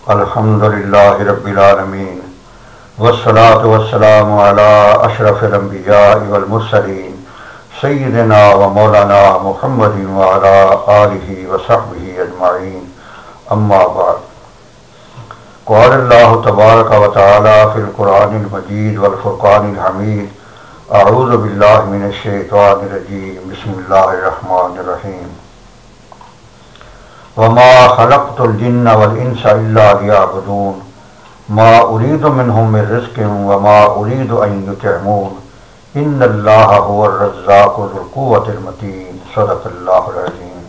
الحمد للہ رب العالمین والصلاة والسلام علی اشرف الانبیاء والمرسلین سیدنا و مولانا محمد وعلی آلہ وصحبہ اجمعین اما بعد قال اللہ تبارک و تعالی فی القرآن المجید والفرقان الحمید اعوذ باللہ من الشیطان الرجیم بسم اللہ الرحمن الرحیم وما خلقت الجن والانس الا ليعبدون ما اريد منهم من رزق وما اريد ان يطعمون ان اللہ هو الرزاق ذو القوة المتین صدق اللہ العظیم۔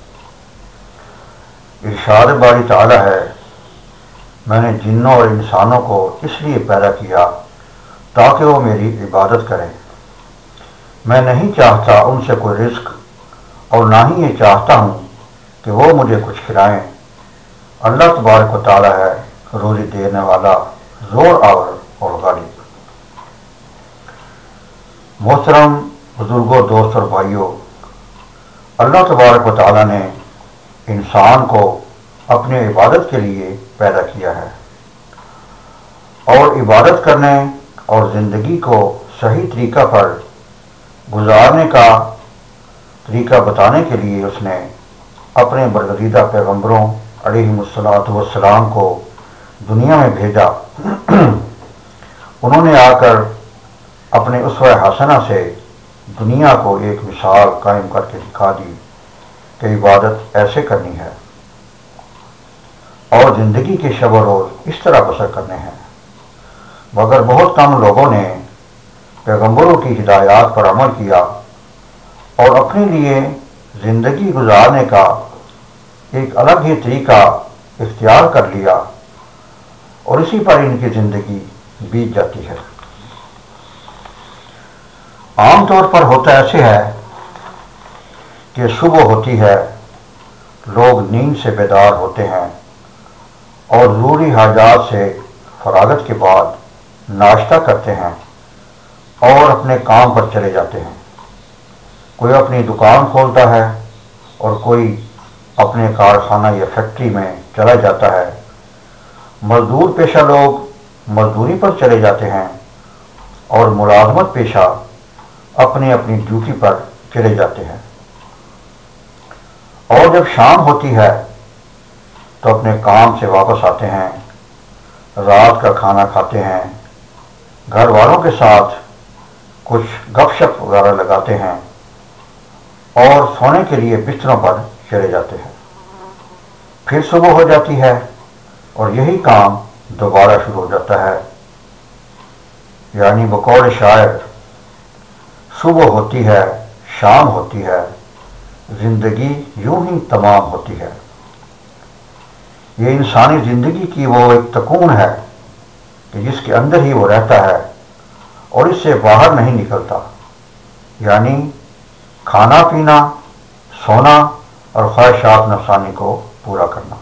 ارشاد باری تعالی ہے، میں نے جنوں اور انسانوں کو اس لیے پیدا کیا تاکہ وہ میری عبادت کریں۔ میں نہیں چاہتا ان سے کوئی رزق اور نہ ہی یہ چاہتا ہوں کہ وہ مجھے کچھ کھلائیں۔ اللہ تبارک و تعالی ہے روزی دینے والا، زور آور اور غالب۔ محترم بزرگوں، دوست اور بھائیوں، اللہ تبارک و تعالی نے انسان کو اپنی عبادت کے لیے پیدا کیا ہے، اور عبادت کرنے اور زندگی کو صحیح طریقہ پر گزارنے کا طریقہ بتانے کے لیے اس نے اپنے برگزیدہ پیغمبروں علیہم الصلاۃ والسلام کو دنیا میں بھیجا۔ انہوں نے آ کر اپنے اسوہ حسنہ سے دنیا کو ایک مثال قائم کر کے دکھا دی کہ عبادت ایسے کرنی ہے اور زندگی کے شب و روز اس طرح بسر کرنے ہیں، مگر بہت کم لوگوں نے پیغمبروں کی ہدایات پر عمل کیا اور اپنے لیے زندگی گزارنے کا ایک الگ ہی طریقہ اختیار کر لیا، اور اسی پر ان کی زندگی بیت جاتی ہے۔ عام طور پر ہوتا ایسے ہے کہ صبح ہوتی ہے، لوگ نیند سے بیدار ہوتے ہیں اور ضروری حاجات سے فراغت کے بعد ناشتہ کرتے ہیں اور اپنے کام پر چلے جاتے ہیں۔ کوئی اپنی دکان کھولتا ہے اور کوئی اپنے کارخانہ یا فیکٹری میں چلا جاتا ہے۔ مزدور پیشہ لوگ مزدوری پر چلے جاتے ہیں اور ملازمت پیشہ اپنی اپنی ڈیوٹی پر چلے جاتے ہیں، اور جب شام ہوتی ہے تو اپنے کام سے واپس آتے ہیں، رات کا کھانا کھاتے ہیں، گھر والوں کے ساتھ کچھ گپ شپ وغیرہ لگاتے ہیں اور سونے کے لیے بستروں پر چلے جاتے ہیں۔ پھر صبح ہو جاتی ہے اور یہی کام دوبارہ شروع ہو جاتا ہے۔ یعنی بقول شاعر، صبح ہوتی ہے، شام ہوتی ہے، زندگی یوں ہی تمام ہوتی ہے۔ یہ انسانی زندگی کی وہ ایک تکون ہے کہ جس کے اندر ہی وہ رہتا ہے اور اس سے باہر نہیں نکلتا، یعنی کھانا پینا، سونا اور خواہشات نفسانی کو پورا کرنا۔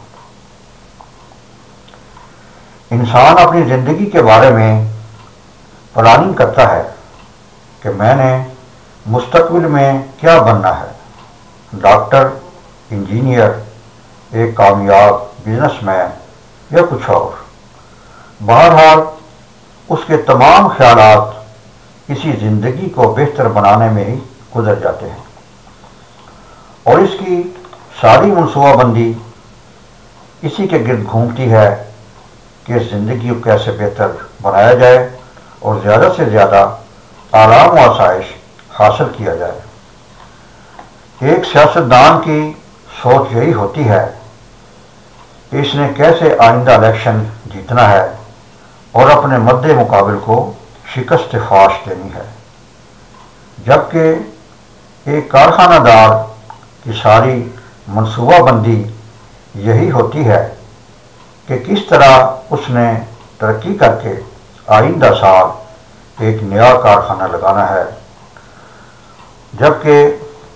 انسان اپنی زندگی کے بارے میں پلاننگ کرتا ہے کہ میں نے مستقبل میں کیا بننا ہے، ڈاکٹر، انجینئر، ایک کامیاب بزنس مین یا کچھ اور۔ بہرحال اس کے تمام خیالات اسی زندگی کو بہتر بنانے میں ہی گزر جاتے ہیں، اور اس کی ساری منصوبہ بندی اسی کے گرد گھومتی ہے کہ اس زندگی کو کیسے بہتر بنایا جائے اور زیادہ سے زیادہ آرام و آسائش حاصل کیا جائے۔ ایک سیاستدان کی سوچ یہی ہوتی ہے کہ اس نے کیسے آئندہ الیکشن جیتنا ہے اور اپنے مد مقابل کو شکست فاش دینی ہے، جبکہ ایک کارخانہ دار کی ساری منصوبہ بندی یہی ہوتی ہے کہ کس طرح اس نے ترقی کر کے آئندہ سال ایک نیا کارخانہ لگانا ہے، جبکہ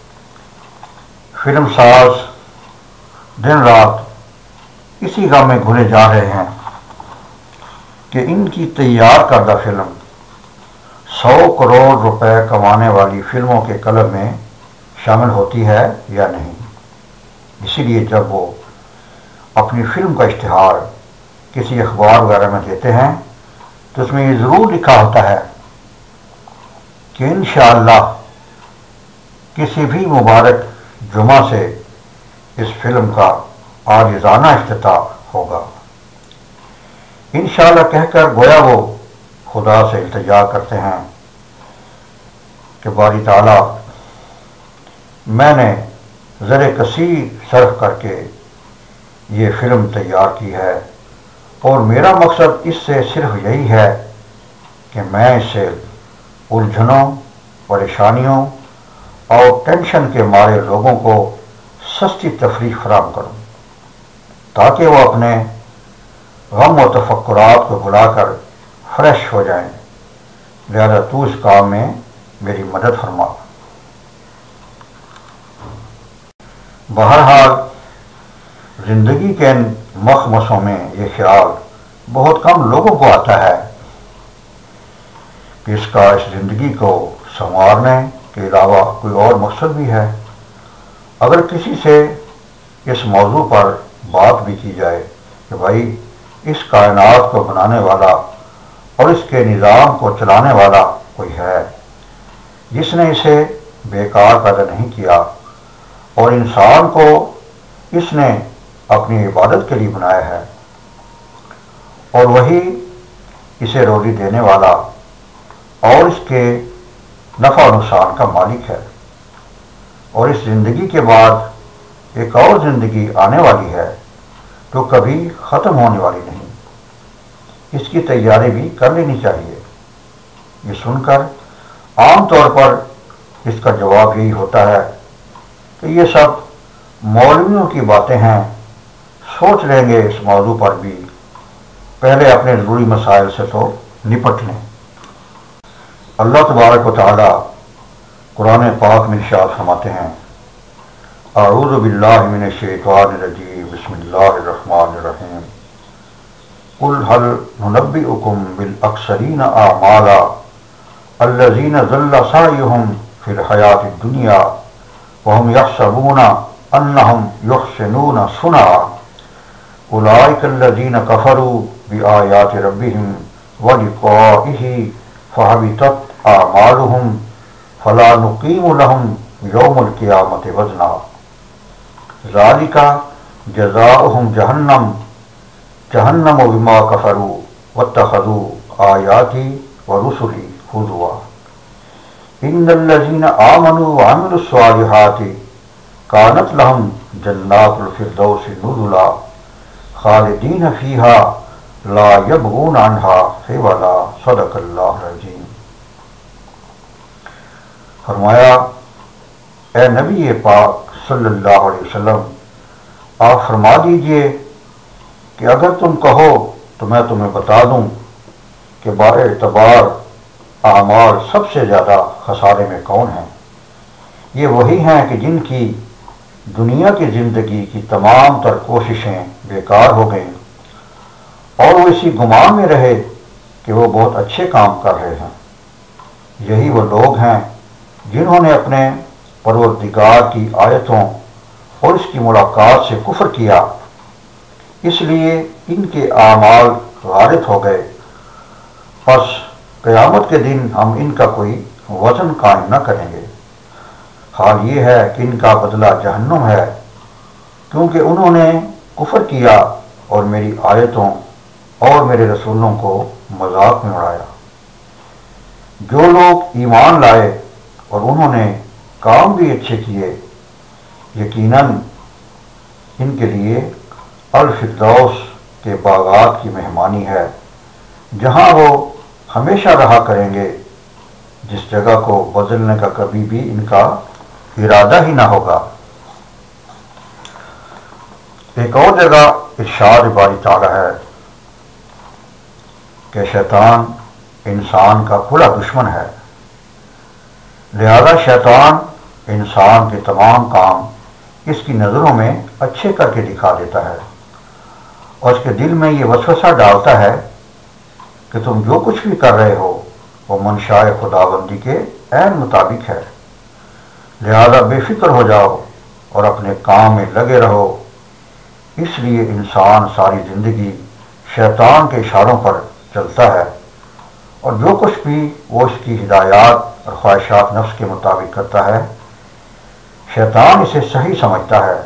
فلم ساز دن رات اسی غم میں گھلے جا رہے ہیں کہ ان کی تیار کردہ فلم 100 کروڑ روپے کمانے والی فلموں کے کلب میں شامل ہوتی ہے یا نہیں۔ اسی لیے جب وہ اپنی فلم کا اشتہار کسی اخبار وغیرہ میں دیتے ہیں تو اس میں یہ ضرور لکھا ہوتا ہے کہ انشاءاللہ کسی بھی مبارک جمعہ سے اس فلم کا عاجزانہ افتتاح ہوگا۔ انشاءاللہ کہہ کر گویا وہ خدا سے التجا کرتے ہیں کہ باری تعالیٰ، میں نے زر کثیر صرف کر کے یہ فلم تیار کی ہے اور میرا مقصد اس سے صرف یہی ہے کہ میں اس سے الجھنوں، پریشانیوں اور ٹینشن کے مارے لوگوں کو سستی تفریح فراہم کروں تاکہ وہ اپنے غم و تفکرات کو بھلا کر فریش ہو جائیں۔ لہذا تو اس کام میں میری مدد فرما۔ بہرحال زندگی کے ان مخمصوں میں یہ خیال بہت کم لوگوں کو آتا ہے کہ اس کا اس زندگی کو سنوارنے کے علاوہ کوئی اور مقصد بھی ہے۔ اگر کسی سے اس موضوع پر بات بھی کی جائے کہ بھائی اس کائنات کو بنانے والا اور اس کے نظام کو چلانے والا کوئی ہے جس نے اسے بیکار پیدا نہیں کیا اور انسان کو اس نے اپنی عبادت کے لیے بنایا ہے اور وہی اسے روزی دینے والا اور اس کے نفع و نقصان کا مالک ہے اور اس زندگی کے بعد ایک اور زندگی آنے والی ہے جو کبھی ختم ہونے والی نہیں، اس کی تیاری بھی کر لینی چاہیے۔ یہ سن کر عام طور پر اس کا جواب یہی ہوتا ہے کہ یہ سب مولویوں کی باتیں ہیں، سوچ لیں گے اس موضوع پر بھی، پہلے اپنے ضروری مسائل سے تو نپٹ لیں۔ اللہ تبارک و تعالی قرآن پاک میں ارشاد فرماتے ہیں، اعوذ باللہ من الشیطان الرجیم، بسم اللہ الرحمن الرحیم، قل هل ننبئکم بالاخسرین اعمالا الذین ضل سعیهم فی الحیاۃ الدنیا وهم یحسبون انہم یحسنون صنعا اولئک الذین کفروا بآیات ربهم ولقائہ فحبطت اعمالهم فلا نقیم لهم یوم القیامۃ وزنا ذالک جزاؤہم جہنم بما کفروا واتخذوا آیاتی ورسلی ہزوا ان الذین آمنوا وعملوا الصالحات کانت لهم جنات الفردوس نزلا خالدین فیہا لا یبغون عنہا حولا صدق اللہ العظیم۔ فرمایا، اے نبی پاک صلی اللہ علیہ وسلم، آپ فرما دیجئے کہ اگر تم کہو تو میں تمہیں بتا دوں کہ بار اعتبار اعمال سب سے زیادہ خسارے میں کون ہیں۔ یہ وہی ہیں کہ جن کی دنیا کی زندگی کی تمام تر کوششیں بیکار ہو گئیں اور وہ اسی گمان میں رہے کہ وہ بہت اچھے کام کر رہے ہیں۔ یہی وہ لوگ ہیں جنہوں نے اپنے پروردگار کی آیتوں اور اس کی ملاقات سے کفر کیا، اس لیے ان کے اعمال غارت ہو گئے، پس قیامت کے دن ہم ان کا کوئی وزن قائم نہ کریں گے۔ حال یہ ہے کہ ان کا بدلہ جہنم ہے، کیونکہ انہوں نے کفر کیا اور میری آیتوں اور میرے رسولوں کو مذاق میں اڑایا۔ جو لوگ ایمان لائے اور انہوں نے کام بھی اچھے کیے، یقیناً ان کے لیے الفردوس کے باغات کی مہمانی ہے، جہاں وہ ہمیشہ رہا کریں گے، جس جگہ کو بدلنے کا کبھی بھی ان کا ارادہ ہی نہ ہوگا۔ ایک اور جگہ ارشاد باری تعالی ہے کہ شیطان انسان کا کھلا دشمن ہے، لہذا شیطان انسان کے تمام کام اس کی نظروں میں اچھے کر کے دکھا دیتا ہے اور اس کے دل میں یہ وسوسہ ڈالتا ہے کہ تم جو کچھ بھی کر رہے ہو وہ منشاء خداوندی کے عین مطابق ہے، لہذا بے فکر ہو جاؤ اور اپنے کام میں لگے رہو۔ اس لیے انسان ساری زندگی شیطان کے اشاروں پر چلتا ہے اور جو کچھ بھی وہ اس کی ہدایات اور خواہشات نفس کے مطابق کرتا ہے، شیطان اسے صحیح سمجھتا ہے۔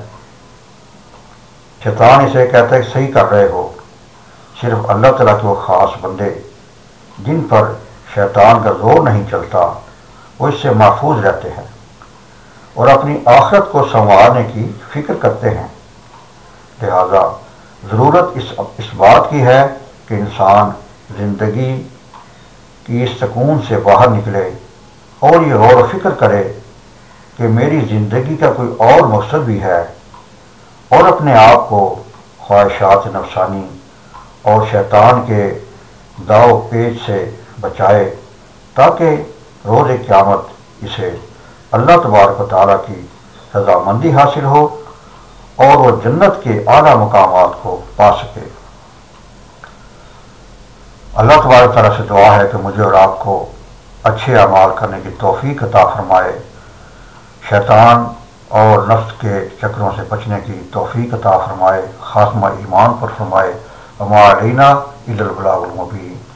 شیطان اسے کہتا ہے کہ صحیح کر رہے ہو۔ صرف اللہ تعالیٰ کے وہ خاص بندے جن پر شیطان کا زور نہیں چلتا، وہ اس سے محفوظ رہتے ہیں اور اپنی آخرت کو سنوارنے کی فکر کرتے ہیں۔ لہذا ضرورت اس بات کی ہے کہ انسان زندگی کی اس سکون سے باہر نکلے اور یہ غور و فکر کرے کہ میری زندگی کا کوئی اور مقصد بھی ہے، اور اپنے آپ کو خواہشات نفسانی اور شیطان کے داؤ پیچ سے بچائے، تاکہ روز قیامت اسے اللہ تبارک و تعالیٰ کی رضامندی حاصل ہو اور وہ جنت کے اعلیٰ مقامات کو پا سکے۔ اللہ تبارک و تعالیٰ سے دعا ہے کہ مجھے اور آپ کو اچھے اعمال کرنے کی توفیق عطا فرمائے، شیطان اور نفس کے چکروں سے بچنے کی توفیق عطا فرمائے، خاتمہ ایمان پر فرمائے۔ وما علینا الا البلاغ المبین۔